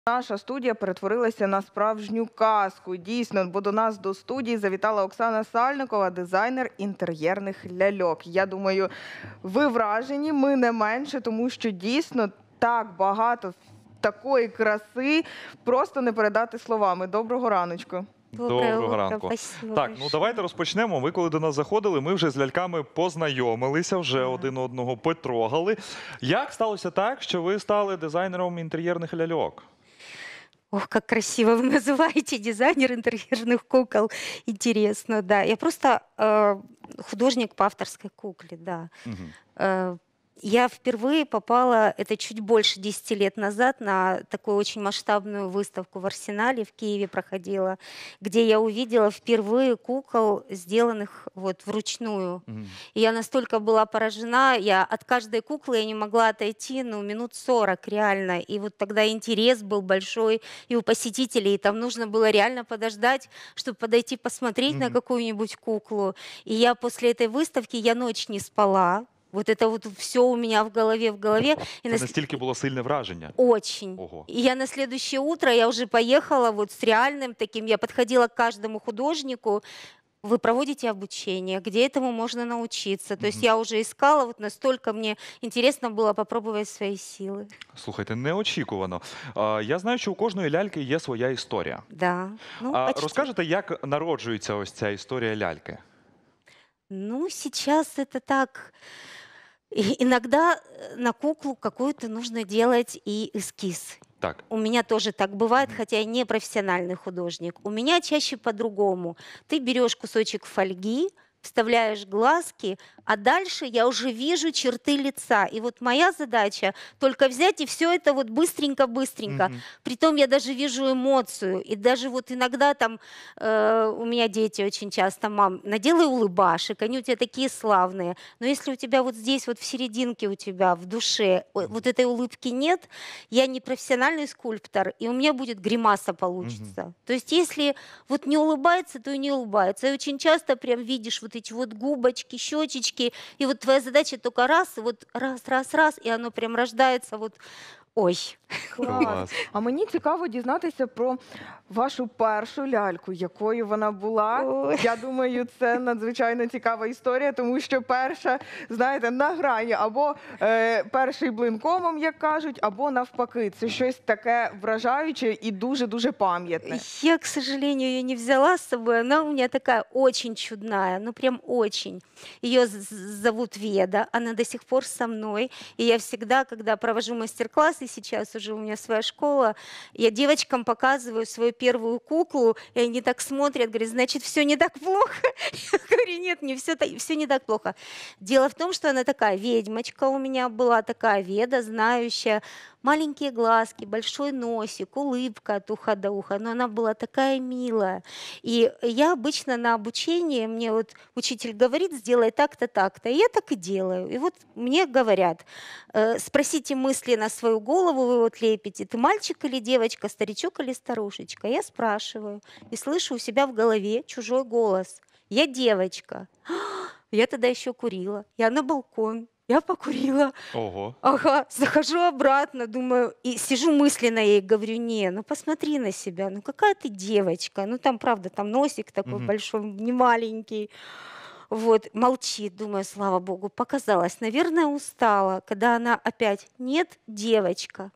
Наша студія перетворилася на справжню казку. Дійсно, бо до нас до студії завітала Оксана Сальникова, дизайнер інтер'єрних ляльок. Я думаю, ви вражені, ми не менше, тому що дійсно так багато такої краси просто не передати словами. Доброго раночку. Доброго ранку. Спасибо Так, ну большое. давайте розпочнемо. Ви коли до нас заходили, ми вже з ляльками познайомилися, вже один одного потрогали. Як сталося так, що ви стали дизайнером інтер'єрних ляльок? Ох, как красиво вы называете дизайнер интерьерных кукол. Интересно, да. Я просто художник по авторской кукле, да. Мгм. Я впервые попала, это чуть больше 10 лет назад, на такую очень масштабную выставку в Арсенале в Киеве проходила, где я увидела впервые кукол, сделанных вот вручную. Мгм. И я настолько была поражена, я от каждой куклы я не могла отойти, ну, минут 40 реально. И вот тогда интерес был большой и у посетителей, и там нужно было реально подождать, чтобы подойти посмотреть на Мгм. какую-нибудь куклу. И я после этой выставки, я ночь не спала. Вот это вот все у меня в голове, в голове. И Це настільки було сильне враження. очень. Ого. И я на следующее утро, я уже поехала вот с реальным таким, я подходила к каждому художнику, вы проводите обучение, где этому можно научиться. То есть Мгм. я уже искала, вот настолько мне интересно было попробовать свои силы. Слухайте, неочікувано. Я знаю, що у кожної ляльки є своя історія. Да. Ну, А почти. розкажете, як народжується ось ця історія ляльки? Ну, сейчас это так. Иногда на куклу какую-то нужно делать и эскиз. Так. У меня тоже так бывает, Мгм. хотя я не профессиональный художник. У меня чаще по-другому. Ты берешь кусочек фольги, вставляешь глазки, а дальше я уже вижу черты лица. И вот моя задача только взять и все это вот быстренько-быстренько. Мгм. Притом я даже вижу эмоцию. И даже вот иногда там у меня дети очень часто: мам, наделай улыбашек, они у тебя такие славные. Но если у тебя вот здесь вот в серединке у тебя, в душе, вот этой улыбки нет, я не профессиональный скульптор, и у меня будет гримаса получится. То есть если вот не улыбается, то и не улыбается. И очень часто прям видишь вот эти вот губочки, щечечки, и вот твоя задача только раз, и вот раз, и оно прям рождается вот, ой. Клас. А мені цікаво дізнатися про вашу першу ляльку, якою вона була. Ой. Я думаю, це надзвичайно цікава історія, тому що перша, знаєте, на грані, або перший блин комом, як кажуть, або навпаки. Це щось таке вражаюче і дуже-дуже пам'ятне. Я, к сожалению, ее не взяла с собой. Она у меня такая очень чудная, ну прям очень. Ее зовут Веда, она до сих пор со мной. И я всегда, когда провожу мастер-классы, сейчас уже у меня своя школа, я девочкам показываю свою первую куклу, и они так смотрят, говорят: значит, все не так плохо? Я говорю: нет, не все не так плохо. Дело в том, что она такая ведьмочка у меня была, такая Веда, знающая, маленькие глазки, большой носик, улыбка от уха до уха, но она была такая милая. И я обычно на обучении, мне вот учитель говорит: сделай так-то, так-то, и я так и делаю. И вот мне говорят: спросите мысли на свою голову, вы вот лепите, ты мальчик или девочка, старичок или старушечка. Я спрашиваю и слышу у себя в голове чужой голос: я девочка. Я тогда еще курила, я на балкон, я покурила. Ого. Ага, захожу обратно, думаю, и сижу мысленно ей, говорю: не, ну посмотри на себя, ну какая ты девочка, ну там правда, там носик такой Мгм. большой, не маленький. Вот, молчит, думаю, слава богу, показалось, наверное, устала, когда она опять: нет, девочка.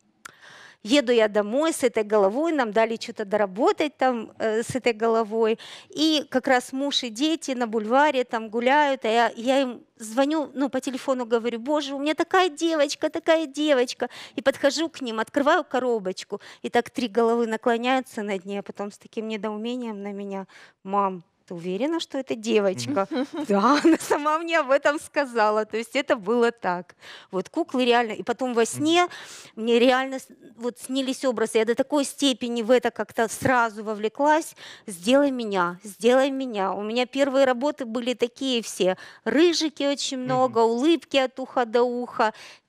Еду я домой с этой головой, нам дали что-то доработать там с этой головой. И как раз муж и дети на бульваре там гуляют, а я им звоню, ну, по телефону говорю: боже, у меня такая девочка, такая девочка. И подхожу к ним, открываю коробочку, и так 3 головы наклоняются над ней, а потом с таким недоумением на меня: мам, ты уверена, что это девочка? Да, она сама мне об этом сказала. То есть это было так. Вот куклы реально. И потом во сне мне реально вот снились образы. Я до такой степени в это как-то сразу вовлеклась. Сделай меня, сделай меня. У меня первые работы были такие все. Рыжики очень много, улыбки от уха до уха.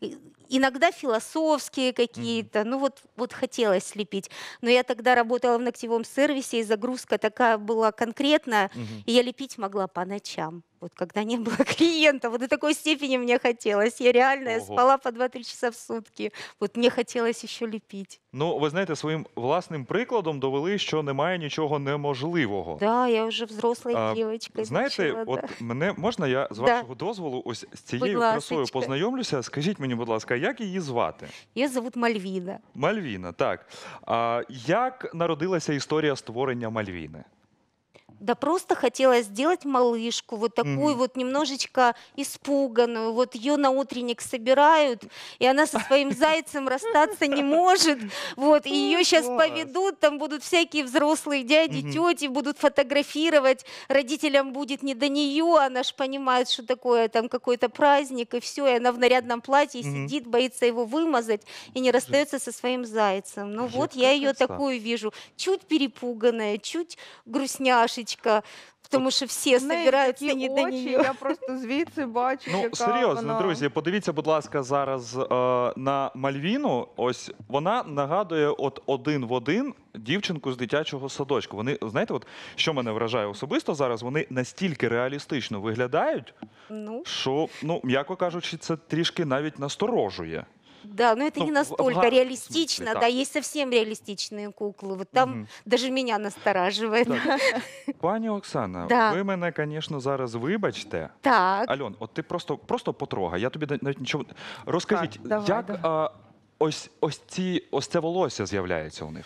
Иногда философские какие-то, ну вот хотелось слепить. Но я тогда работала в ногтевом сервисе, и загрузка такая была конкретная, Мгм. и я лепить могла по ночам. вот когда не было клиентов, вот до такой степени мне хотелось. Я реально я Ого. спала по 2-3 часа в сутки. Вот мне хотелось еще лепить. Ну, ви знаєте, своїм власним прикладом довели, що немає нічого неможливого. Да, я уже взрослой А, девочкой Знаєте, начала, от да. мене можна я з Да. вашого дозволу ось з цією Будь красою ласочка. познайомлюся? Скажіть мені, будь ласка, як її звати? Ее зовут Мальвина. Мальвіна, так. Як народилася історія створення Мальвіни? Да просто хотелось сделать малышку, вот такую Мгм. вот немножечко испуганную. Вот ее на утренник собирают, и она со своим зайцем расстаться не может. Вот, и ее сейчас Класс. поведут, там будут всякие взрослые дяди, Мгм. тети, будут фотографировать. Родителям будет не до нее, она ж понимает, что такое там какой-то праздник, и все. И она в нарядном платье Мгм. сидит, боится его вымазать и не расстается со своим зайцем. Ну вот я Яка ее краса. такую вижу, чуть перепуганная, чуть грустняшечка, потому что все В неї собираются такі не до очі, нее. я просто звідси бачу, Ну, яка серйозно, вона. друзі, подивіться, будь ласка, зараз на Мальвіну. Ось вона нагадує от один в один дівчинку з дитячого садочку. Вони, знаєте, от що мене вражає особисто зараз, вони настільки реалістично виглядають, Ну, що, ну, м'яко кажучи, це трішки навіть насторожує. да, но это Ну, не в настолько гарном реалистично, смысле, да, так. есть совсем реалистичные куклы. Вот там Мгм. даже меня настораживает. Так. Пані Оксана, Да. ви мене, звісно, зараз вибачте. Так, Альон, от ти просто потрогай, я тобі навіть нічого. Розкажіть, Так, давай, як давай. ось це волосся з'являється у них?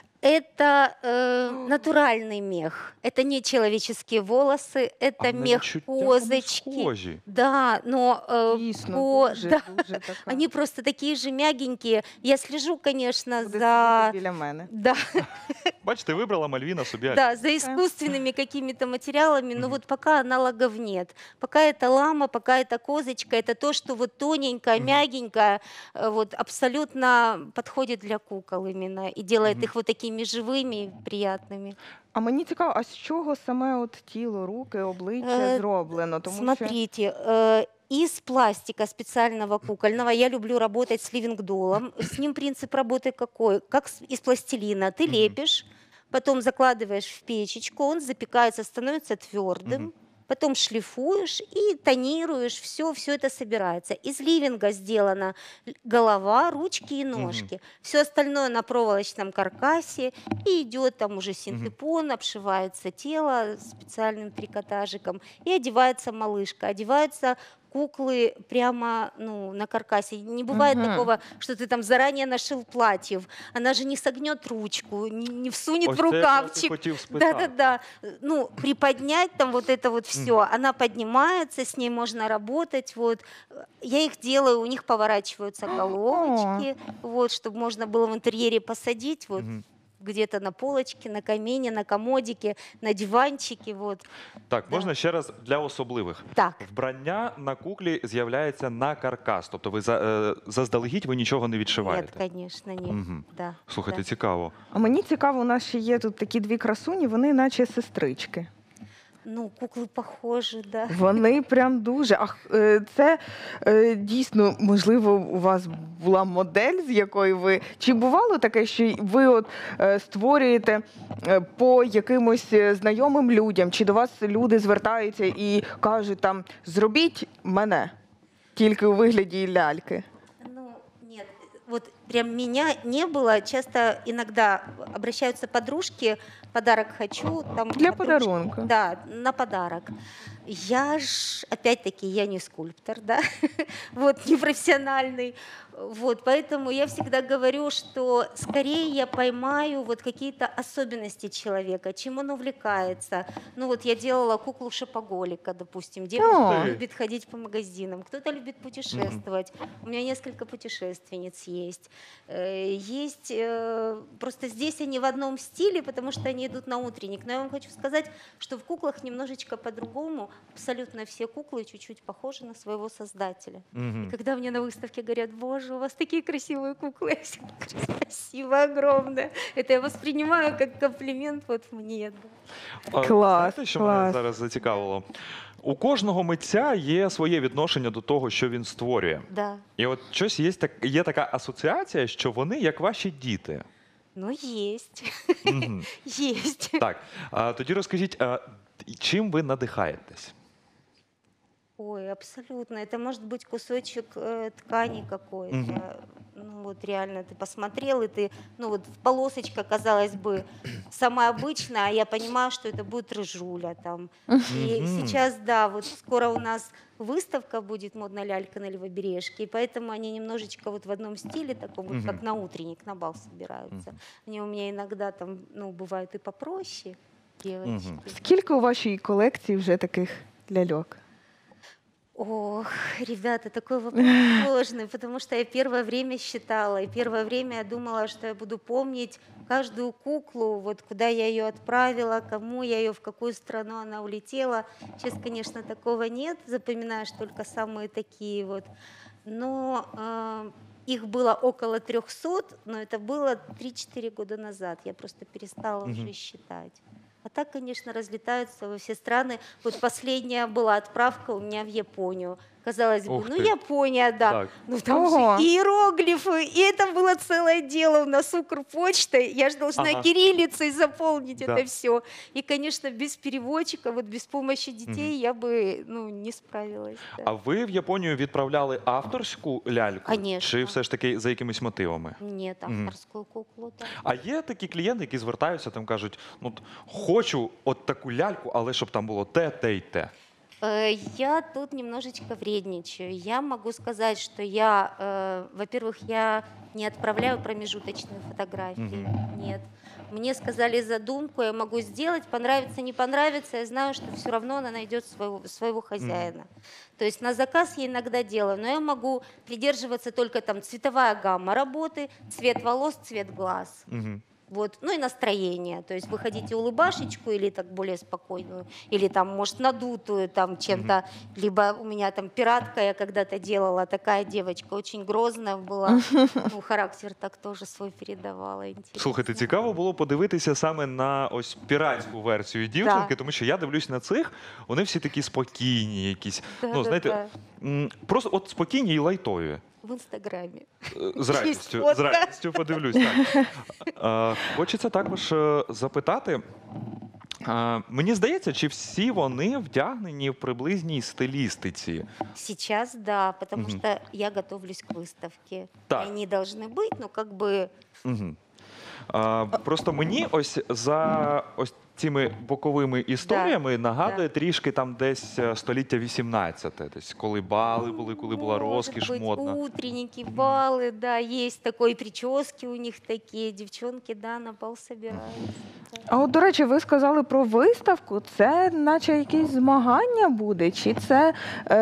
это натуральный мех. Это не человеческие волосы, это А мех відчуття вони козочки. схожі. Да, но Дійсно, по- дуже, да, дуже така. они просто такие же мягенькие. Я слежу, конечно, Буде за... сидіти біля мене. Да, Бачите, вибрала Мальвіна собі. да, за искусственными какими-то материалами, но Мгм. вот пока аналогов нет. Пока это лама, пока это козочка, это то, что вот тоненькое, Мгм. мягенькое, вот абсолютно подходит для кукол именно и делает Мгм. их вот такими живыми и приятными. А мені цікаво, а з чого саме от тіло, руки, обличчя Е, зроблено? Тому що Смотрите, из пластика специального кукольного я люблю работать с ливингдолом. С ним принцип работы какой? Как из пластилина. Ты Мгм. лепишь, потом закладываешь в печечку, он запекается, становится твердым. Мгм. Потом шлифуешь и тонируешь, все это собирается. Из ливинга сделана голова, ручки и ножки. Все остальное на проволочном каркасе, и идет там уже синтепон, обшивается тело специальным трикотажиком, и одевается малышка. Одеваются куклы прямо на каркасе. Не бывает Мгм. такого, что ты там заранее нашил платье. Она же не согнет ручку, не всунет Ось в це якраз і рукавчик. хотів спитати. Да-да-да. Ну, приподнять там вот это вот все, Мгм. она поднимается, с ней можно работать. Вот. Я их делаю, у них поворачиваются головочки, вот, чтобы можно было в интерьере посадить, вот, Мгм. где-то на полочке, на камине, на комодике, на диванчике. Вот. Так, Да. можна ще раз для особливих. Так, Вбрання на куклі з'являється на каркас, тобто ви заздалегідь ви нічого не нет, відшиваєте. конечно, нет. Мгм. Да, Слухайте, да. цікаво. А мені цікаво, у нас ще є тут такі дві красуні, вони наче сестрички. Ну, куклы похожи, да. Вони прям дуже. Це дійсно, можливо, у вас була модель, з якої ви. Чи бувало таке, що ви от створюєте по якимось знайомим людям, чи до вас люди звертаються і кажуть там зробіть мене тільки у вигляді ляльки? Ну, нет, вот прям меня не было. Часто иногда обращаются подружки, подарок хочу. Там Для подружка- подарунка. Да, на подарок. Я ж, опять-таки, я не скульптор, да, вот, не профессиональный, вот, поэтому я всегда говорю, что скорее я поймаю вот какие-то особенности человека, чем он увлекается. Ну вот я делала куклу шопоголика, допустим, девушка О. любит ходить по магазинам, кто-то любит путешествовать, у меня несколько путешественниц есть. Есть, просто здесь они в одном стиле, потому что они идут на утренник, но я вам хочу сказать, что в куклах немножечко по-другому, абсолютно все куклы чуть-чуть похожи на своего создателя. Мгм. Когда мне на выставке говорят, боже, у вас такие красивые куклы, я всегда говорю, спасибо огромное. Это я воспринимаю как комплимент вот мне. Да. А, Клас, знаєте, що мене клас. зараз зацікавило? У кожного митця є своє відношення до того, що він створює. Да. І от щось є така асоціація, що вони як ваші діти. Ну, есть. Мгм. Есть. Так, тоді розкажіть, чим ви надихаєтесь? Ой, абсолютно. Это может быть кусочек ткани какой-то. Ну вот реально ты посмотрел, и ты, ну вот полосочка, казалось бы, самая обычная, а я понимаю, что это будет рыжуля там. И Мгм. сейчас, да, вот скоро у нас выставка будет «Модная лялька» на Левобережке, и поэтому они немножечко вот в одном стиле, таком вот, как Мгм. на утренник, на бал собираются. Они у меня иногда там, ну, бывают и попроще, девочки. Скільки у вашій колекції вже таких ляльок? Ох, ребята, такой вопрос сложный, потому что я первое время считала, и первое время я думала, что я буду помнить каждую куклу, вот куда я ее отправила, кому я ее, в какую страну она улетела. Сейчас, конечно, такого нет, запоминаешь только самые такие вот. Но их было около 300, но это было 3-4 года назад. Я просто перестала уже считать. А так, конечно, разлетаются во все страны. Вот последняя была отправка у меня в Японию. Казалось бы, Ух ну ты. Япония, да. Так. Ну там Ого. же иероглифы, и это было целое дело у нас Укрпочтой. Я же должна Ага. кириллицей заполнить Да. это все. И, конечно, без переводчика, вот без помощи детей я бы, ну, не справилась. Да. А ви в Японію відправляли авторську ляльку? Конечно. Чи все ж таки за якимись мотивами? Нет, авторскую куклу, да. А є такі клієнти, які звертаються, там кажуть, ну от хочу от таку ляльку, але щоб там було те й те. Я тут немножечко вредничаю. Я могу сказать, что я, во-первых, я не отправляю промежуточные фотографии. Нет. Мне сказали задумку, я могу сделать, понравится, не понравится, я знаю, что все равно она найдет своего хозяина. То есть на заказ я иногда делаю, но я могу придерживаться только там цветовая гамма работы, цвет волос, цвет глаз. Мгм. Вот. Ну и настроение. То есть вы хотите улыбашечку или так более спокойную, или там, может, надутую там чем-то. Либо у меня там пиратка я когда-то делала, такая девочка, очень грозная была. Ну, характер так тоже свой передавала. Интересно. Слухайте, цікаво було подивитися саме на ось піратську версію дівчинки, Да. тому що я дивлюсь на цих, вони всі такі спокійні, якісь, ну знаєте, Да-да-да. просто от спокійні і лайтові. В Инстаграме. З радістю, фотка. з радістю подивлюсь. Так. Хочеться також запитати. Мені здається, чи всі вони вдягнені в приблизній стилістиці? Сейчас да, потому Мгм. что я готовлюсь к выставке. Так. Они должны быть, ну как бы Угу. Просто мені ось за ось цими боковими історіями нагадує трішки там десь століття 18, десь коли бали були, коли була Может розкіш быть, модна. утренники, балы, да, есть такой, прически у них такие, девчонки, да, на бал собираются. Да. А от, до речі, ви сказали про виставку. Це наче якесь змагання буде? Чи це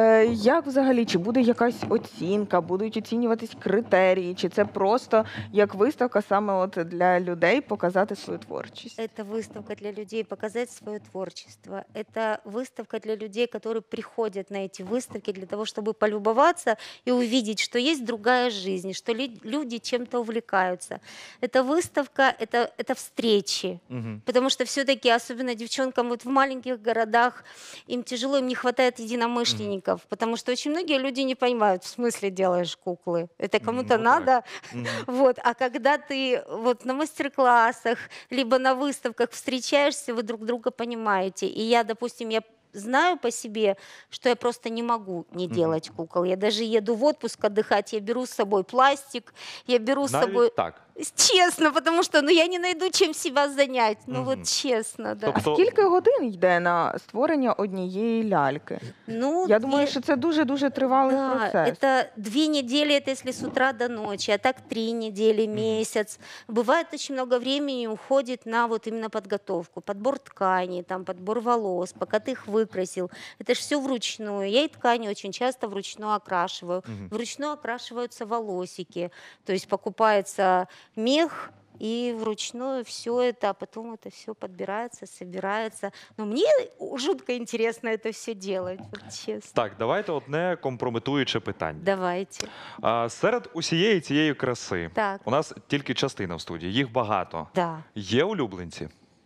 як взагалі? Чи буде якась оцінка? Будуть оцінюватись критерії? Чи це просто як виставка саме от для людей показати свою творчість? Это выставка для людей показать свое творчество. Это выставка для людей, которые приходят на эти выставки для того, чтобы полюбоваться и увидеть, что есть другая жизнь, что люди чем-то увлекаются. Это выставка, это встречи. Угу. Потому что все-таки, особенно девчонкам вот в маленьких городах, им тяжело, им не хватает единомышленников, потому что очень многие люди не понимают, в смысле делаешь куклы. Это кому-то Ну, надо. так. Мгм. Вот. А когда ты вот на мастер-классах, либо на выставках встречаешься, вы друг друга понимаете. И я, допустим, я знаю по себе, что я просто не могу не делать кукол. Я даже еду в отпуск отдыхать, я беру с собой пластик, я беру с собой... Навіть так. Честно, потому что я не найду, чем себя занять. Ну Мгм. вот честно, да. Тобто- Скільки годин йде на створення однієї ляльки? Ну, Я думаю, що це дуже-дуже тривалий да, процес. это 2 недели, это если с утра до ночи, а так 3 недели, месяц. Бывает очень много времени уходит на вот именно подготовку, подбор ткани, там, подбор волос, пока ты их выкрасил. Это же все вручную. Я и ткани очень часто вручную окрашиваю. Вручную окрашиваются волосики, то есть покупается мех, и вручную все это, а потом это все подбирается, собирается. Но мне жутко интересно это все делать, вот честно. Так, давайте одне компрометуюче питання. Давайте. Серед усієї цієї краси Так. у нас тільки частина в студії, їх багато. Да. Є улюбленці?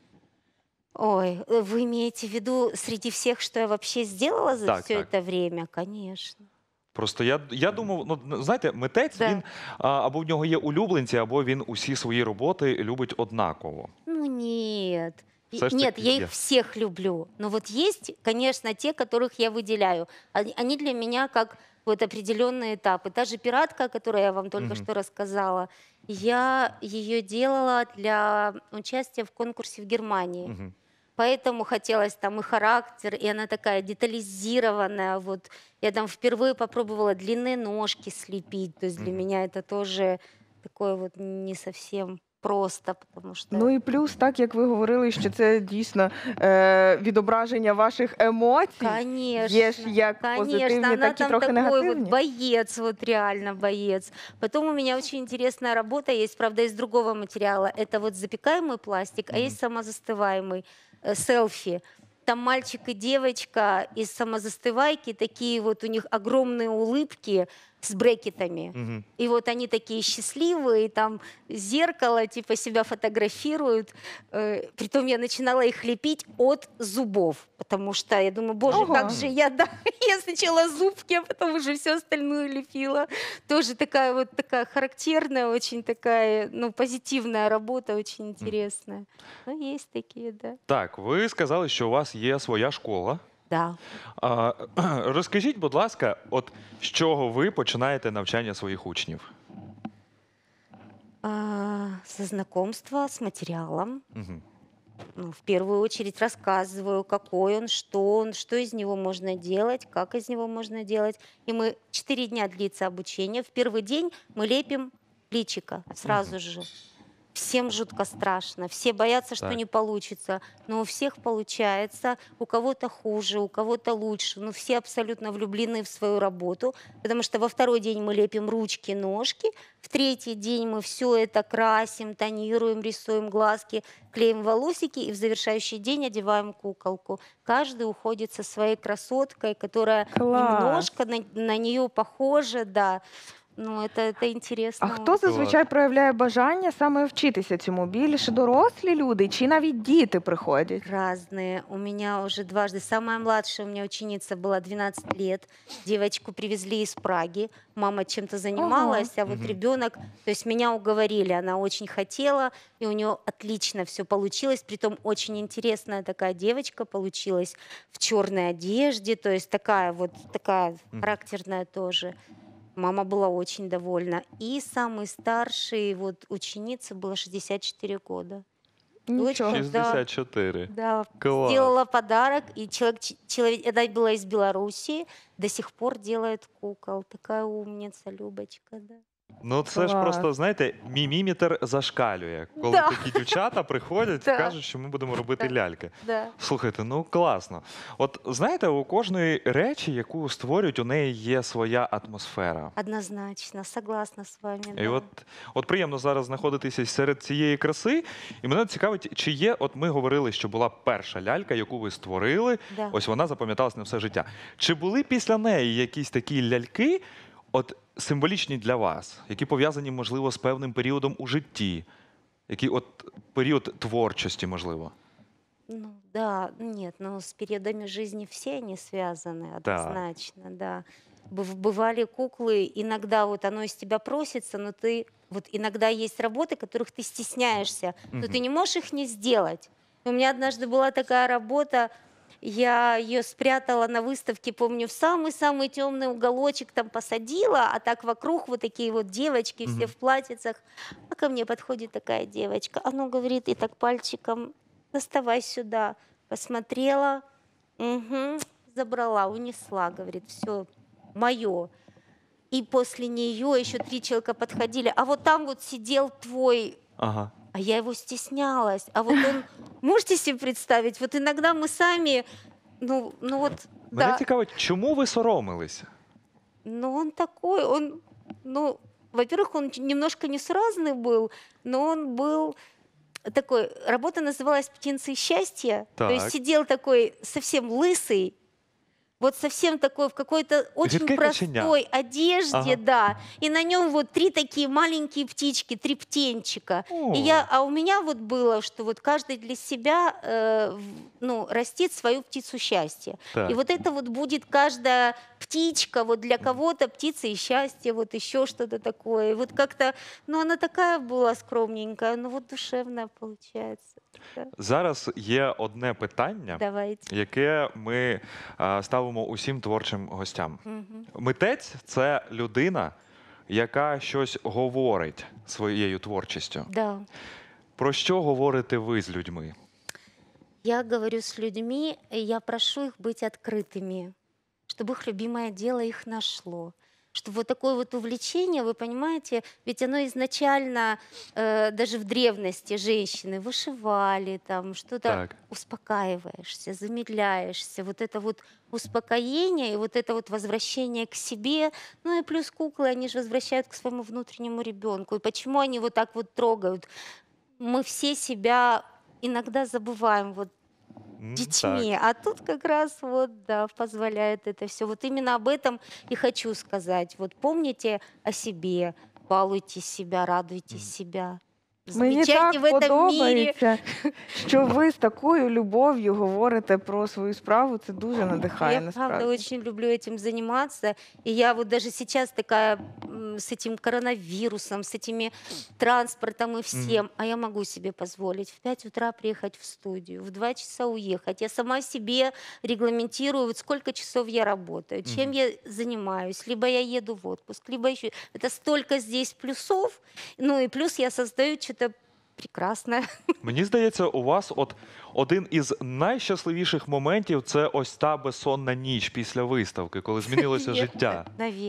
Ой, вы имеете в виду среди всех, что я вообще сделала за Так, все так. это время? Конечно. Просто я думав, ну знаєте, митець, Да. він або в нього є улюбленці, або він усі свої роботи любить однаково. Ну нет. Все ж Нет, таки я є. их всех люблю. Но вот есть, конечно, те, которых я выделяю. Они для меня как вот определенные этапы. Та же «Пиратка», о которой я вам только Мгм. что рассказала, я ее делала для участия в конкурсе в Германии. Мгм. Поэтому хотелось там и характер, и она такая детализированная. Вот я там впервые попробовала длинные ножки слепить. То есть для Мгм. меня это тоже такое вот не совсем просто, потому что... Ну і плюс, так як ви говорили, що це дійсно відображення ваших емоцій. Є ж Конечно, як конечно, позитивні, она так і там трохи такой вот негативні. боец, вот реально боец. Потом у меня очень интересная работа есть, правда, из другого материала. Это вот запекаемый пластик, а Мгм. есть самозастываемый селфи. Там мальчик и девочка из самозастывайки, такие вот у них огромные улыбки с брекетами. Мгм. И вот они такие счастливые, там зеркало, типа себя фотографируют. Притом я начинала их лепить от зубов, потому что я думаю, боже, Ого. как же я, да, я сначала зубки, а потом уже все остальное лепила. Тоже такая вот такая характерная, очень такая, ну, позитивная работа, очень интересная. Ну, есть такие, да. Так, ви сказали, що у вас є своя школа. Да. Розкажіть, будь ласка, от з чого ви починаєте навчання своїх учнів? Со знакомства с материалом. Мгм. Ну, в первую очередь рассказываю, какой он, что из него можно делать, как из него можно делать. И мы 4 дня длится обучение. В первый день мы лепим личико сразу же. Всем жутко страшно, все боятся, что Так. не получится, но у всех получается, у кого-то хуже, у кого-то лучше, но все абсолютно влюблены в свою работу, потому что во второй день мы лепим ручки, ножки, в третий день мы все это красим, тонируем, рисуем глазки, клеим волосики и в завершающий день одеваем куколку. Каждый уходит со своей красоткой, которая Класс. немножко на нее похожа, да. Ну, это интересно. А хто зазвичай Клас. проявляє бажання саме вчитися цьому? Більше дорослі люди чи навіть діти приходять? Разные. У меня уже дважды. Самая младшая у меня ученица была 12 лет. Девочку привезли из Праги. Мама чем-то занималась, а вот Мгм. ребенок, то есть меня уговорили, она очень хотела, и у нее отлично все получилось. Притом очень интересная такая девочка получилась в черной одежде, то есть такая Мгм. характерная тоже. Мама была очень довольна. И самый старший вот ученица было 64 года. Нічого. Да. 64. Да, Класс. сделала подарок, и человек, это была из Белоруссии, до сих пор делает кукол. Такая умница, Любочка, да. Ну, це ж Клас. просто, знаєте, міміметр зашкалює. Коли Да. такі дівчата приходять і Да. кажуть, що ми будемо робити Да. ляльки. Да. Слухайте, ну класно. От знаєте, у кожної речі, яку створюють, у неї є своя атмосфера. Однозначно, согласна с вами. І да. от приємно зараз знаходитися серед цієї краси. І мене цікавить, чи є, от ми говорили, що була перша лялька, яку ви створили, Да. ось вона запам'яталась на все життя. Чи були після неї якісь такі ляльки, от символічні для вас, які пов'язані, можливо, з певним періодом у житті? Який от період творчості, можливо? Ну да, нет, но с периодами жизни все они связаны, Да. однозначно, да. Бывали куклы, иногда вот оно из тебя просится, но ты вот иногда есть работы, которых ты стесняешься, но Мгм. ты не можешь их не сделать. У меня однажды была такая работа, я ее спрятала на выставке, помню, в самый-самый темный уголочек там посадила, а так вокруг вот такие вот девочки, все Мгм. в платьицах. А ко мне подходит такая девочка, она говорит, и так пальчиком, доставай сюда. Посмотрела, угу, забрала, унесла, говорит, все, мое. И после нее еще 3 человека подходили, а вот там вот сидел твой, Ага. а я его стеснялась. А вот он, можете себе представить, вот иногда мы сами, ну вот, Мене да, цікавить, чому ви соромилися? но он такой, он, ну, во-первых, он немножко несуразный был, но он был такой, работа называлась «Птенцы счастья», то есть Так. сидел такой совсем лысый, Вот совсем такой, в какой-то очень Гибкое коченя. простой одежде, Ага. да. И на нем вот 3 такие маленькие птички, 3 птенчика. А у меня вот было, что вот каждый для себя, ну, растит свою птицу счастья. Так. И вот это вот будет каждая птичка, вот для кого-то птица и счастье, вот еще что-то такое. И вот как-то, ну, она такая была скромненькая, но вот душевная получается. Да. Зараз є одне питання, Давайте. яке ми ставимо усім творчим гостям. Мгм. Митець – це людина, яка щось говорить своєю творчістю. Да. Про що говорите ви з людьми? Я говорю с людьми, и я прошу их быть открытыми, чтобы их любимое дело их нашло. Что вот такое вот увлечение, вы понимаете, ведь оно изначально, даже в древности женщины вышивали, там что-то Так. успокаиваешься, замедляешься. Вот это вот успокоение и вот это вот возвращение к себе. Ну и плюс куклы, они же возвращают к своему внутреннему ребенку. И почему они вот так вот трогают? Мы все себя иногда забываем вот детьми, а тут как раз вот, да, позволяет это все. Вот именно об этом и хочу сказать. Вот помните о себе, балуйте себя, радуйте себя. Мені так Замечайте в этом мире. подобається, що ви з такою любов'ю говорите про свою справу. Це дуже надихає, Я правда насправді. очень люблю этим заниматься. И я вот даже сейчас такая с этим коронавирусом, с этими транспортом и всем, а я могу себе позволить в 5 утра приехать в студию, в 2 часа уехать. Я сама себе регламентирую, вот сколько часов я работаю, чем я занимаюсь. Либо я еду в отпуск, либо еще. Это столько здесь плюсов. Ну и плюс я создаю что-то прекрасное. Мені здається, у вас от один із найщасливіших моментів – це ось та безсонна ніч після виставки, коли змінилося життя. Навек.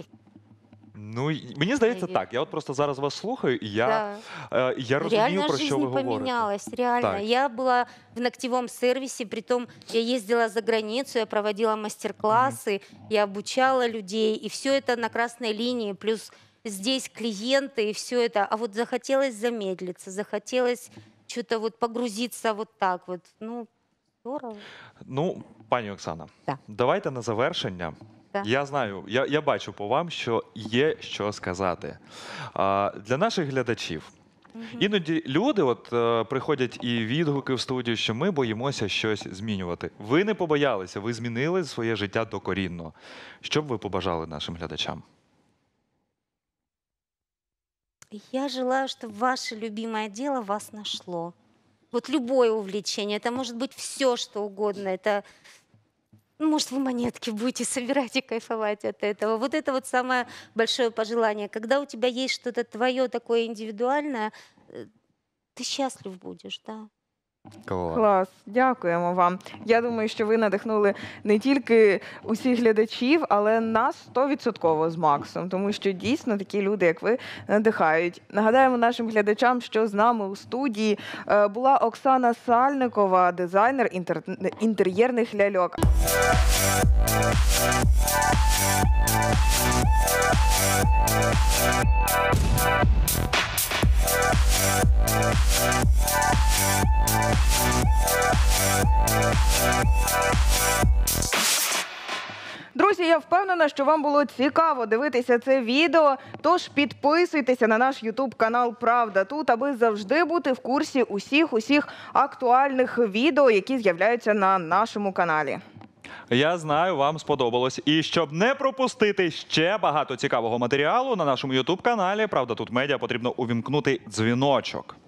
Ну, мені здається, Навік. так. Я от просто зараз вас слухаю, і я Да. розумію, Реально про що жизнь ви говорите. поменялась, реально. Так. Я была в ногтевом сервисе, притом я ездила за границу, я проводила мастер-классы, я обучала людей, и все это на красной линии, плюс здесь клиенты, и все это. А вот захотелось замедлиться, захотелось что-то вот погрузиться вот так вот. Ну, здорово. Ну, пані Оксана, Так. давайте на завершення. Так. Я знаю, я бачу по вам, що є що сказати. Для наших глядачів. Іноді люди приходять і відгуки в студію, що ми боїмося щось змінювати. Ви не побоялися, ви змінили своє життя докорінно. Що б ви побажали нашим глядачам? Я желаю, чтобы ваше любимое дело вас нашло. Вот любое увлечение, это может быть все, что угодно. Это, ну, может, вы монетки будете собирать и кайфовать от этого. Вот это вот самое большое пожелание. Когда у тебя есть что-то твое такое индивидуальное, ты счастлив будешь, да. Клас, дякуємо вам. Я думаю, що ви надихнули не тільки усіх глядачів, але нас 100% з Максом, тому що дійсно такі люди, як ви, надихають. Нагадаємо нашим глядачам, що з нами у студії була Оксана Сальникова, дизайнер інтер'єрних ляльок. Друзі, я впевнена, що вам було цікаво дивитися це відео, тож підписуйтеся на наш YouTube-канал «Правда тут», аби завжди бути в курсі усіх актуальних відео, які з'являються на нашому каналі. Я знаю, вам сподобалось. І щоб не пропустити ще багато цікавого матеріалу на нашому YouTube-каналі «Правда тут медіа», потрібно увімкнути дзвіночок.